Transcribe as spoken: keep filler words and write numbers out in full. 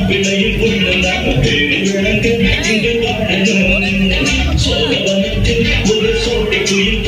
விலையில் உள்ளதாக பேரி விளங்க இங்கு வாழணும் சோழவனத்தில் ஒரு சோழ குயில்